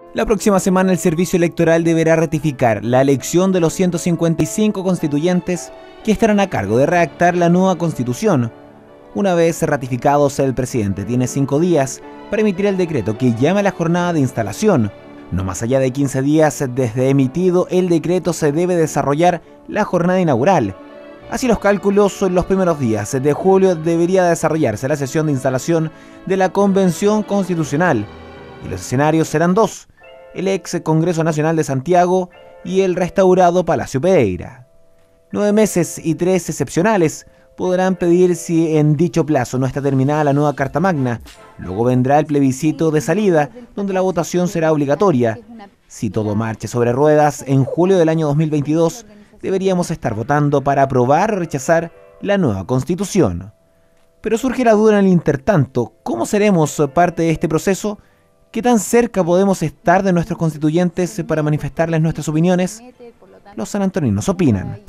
La próxima semana el Servicio Electoral deberá ratificar la elección de los 155 constituyentes que estarán a cargo de redactar la nueva Constitución. Una vez ratificados, el presidente tiene 5 días para emitir el decreto que llama a la jornada de instalación. No más allá de 15 días desde emitido el decreto se debe desarrollar la jornada inaugural. Así los cálculos, en los primeros días de julio debería desarrollarse la sesión de instalación de la Convención Constitucional. Y los escenarios serán 2, el ex Congreso Nacional de Santiago y el restaurado Palacio Pereira. 9 meses y 3 excepcionales podrán pedir si en dicho plazo no está terminada la nueva Carta Magna. Luego vendrá el plebiscito de salida, donde la votación será obligatoria. Si todo marche sobre ruedas, en julio del año 2022 deberíamos estar votando para aprobar o rechazar la nueva Constitución. Pero surge la duda en el intertanto: ¿cómo seremos parte de este proceso? ¿Qué tan cerca podemos estar de nuestros constituyentes para manifestarles nuestras opiniones? Los sanantoninos opinan.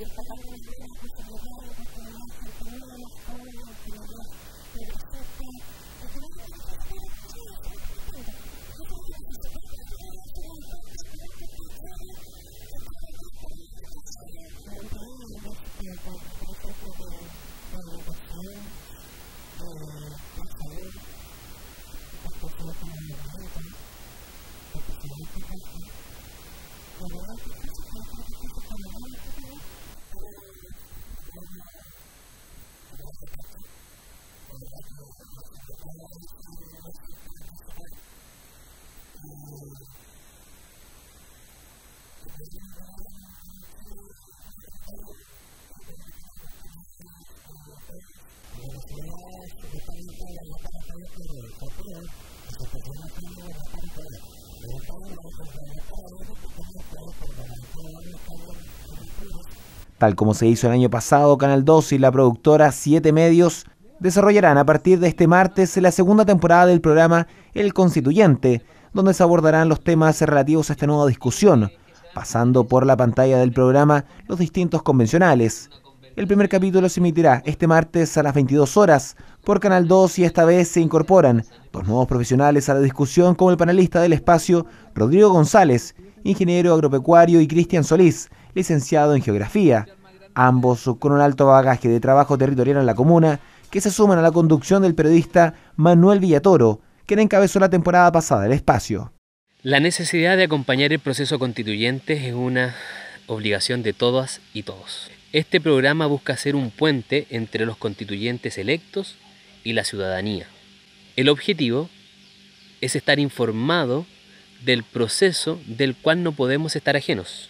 Tal como se hizo el año pasado, Canal 2 y la productora 7 Medios desarrollarán a partir de este martes la segunda temporada del programa El Constituyente, donde se abordarán los temas relativos a esta nueva discusión, pasando por la pantalla del programa los distintos convencionales. El primer capítulo se emitirá este martes a las 22 horas por Canal 2 y esta vez se incorporan 2 nuevos profesionales a la discusión, como el panelista del espacio Rodrigo González, ingeniero agropecuario, y Cristian Solís, licenciado en Geografía, ambos con un alto bagaje de trabajo territorial en la comuna, que se suman a la conducción del periodista Manuel Villatoro, quien encabezó la temporada pasada el espacio. La necesidad de acompañar el proceso constituyente es una obligación de todas y todos. Este programa busca ser un puente entre los constituyentes electos y la ciudadanía. El objetivo es estar informado del proceso del cual no podemos estar ajenos.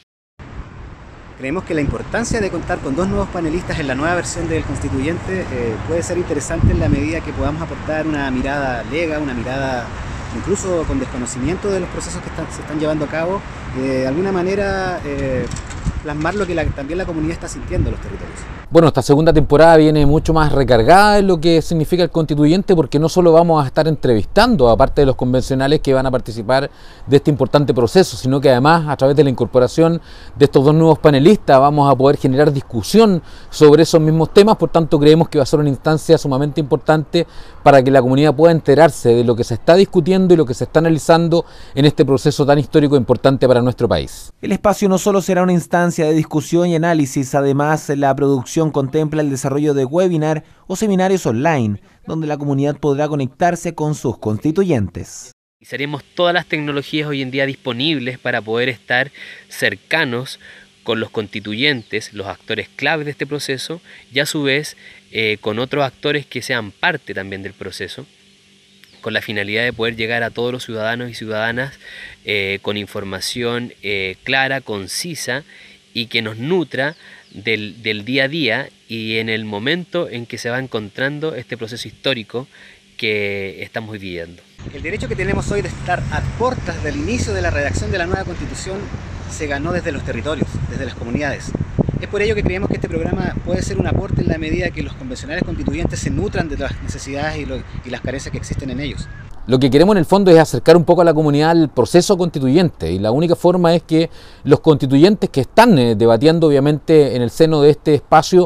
Creemos que la importancia de contar con 2 nuevos panelistas en la nueva versión del Constituyente puede ser interesante en la medida que podamos aportar una mirada lega, una mirada incluso con desconocimiento de los procesos que se están llevando a cabo, de alguna manera plasmar lo que también la comunidad está sintiendo en los territorios. Bueno, esta segunda temporada viene mucho más recargada en lo que significa el constituyente, porque no solo vamos a estar entrevistando, aparte de los convencionales que van a participar de este importante proceso, sino que además, a través de la incorporación de estos 2 nuevos panelistas, vamos a poder generar discusión sobre esos mismos temas. Por tanto, creemos que va a ser una instancia sumamente importante para que la comunidad pueda enterarse de lo que se está discutiendo y lo que se está analizando en este proceso tan histórico e importante para nuestro país. El espacio no solo será una instancia de discusión y análisis, además la producción contempla el desarrollo de webinar o seminarios online, donde la comunidad podrá conectarse con sus constituyentes. Utilizaremos todas las tecnologías hoy en día disponibles para poder estar cercanos con los constituyentes, los actores claves de este proceso, y a su vez con otros actores que sean parte también del proceso, con la finalidad de poder llegar a todos los ciudadanos y ciudadanas con información clara, concisa y que nos nutra del día a día y en el momento en que se va encontrando este proceso histórico que estamos viviendo. El derecho que tenemos hoy de estar a puertas del inicio de la redacción de la nueva Constitución se ganó desde los territorios, desde las comunidades. Es por ello que creemos que este programa puede ser un aporte en la medida que los convencionales constituyentes se nutran de las necesidades y las carencias que existen en ellos. Lo que queremos en el fondo es acercar un poco a la comunidad al proceso constituyente, y la única forma es que los constituyentes que están debatiendo obviamente en el seno de este espacio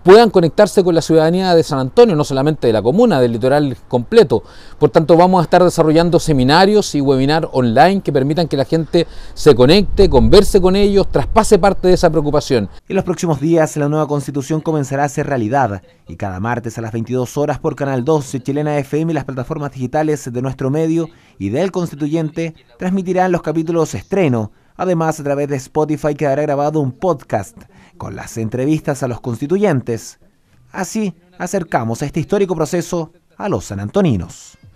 puedan conectarse con la ciudadanía de San Antonio, no solamente de la comuna, del litoral completo. Por tanto, vamos a estar desarrollando seminarios y webinars online que permitan que la gente se conecte, converse con ellos, traspase parte de esa preocupación. En los próximos días, la nueva Constitución comenzará a ser realidad y cada martes a las 22 horas por Canal 2, Chilena FM y las plataformas digitales de nuestro medio y del Constituyente transmitirán los capítulos estreno. Además, a través de Spotify quedará grabado un podcast con las entrevistas a los constituyentes. Así acercamos a este histórico proceso a los sanantoninos.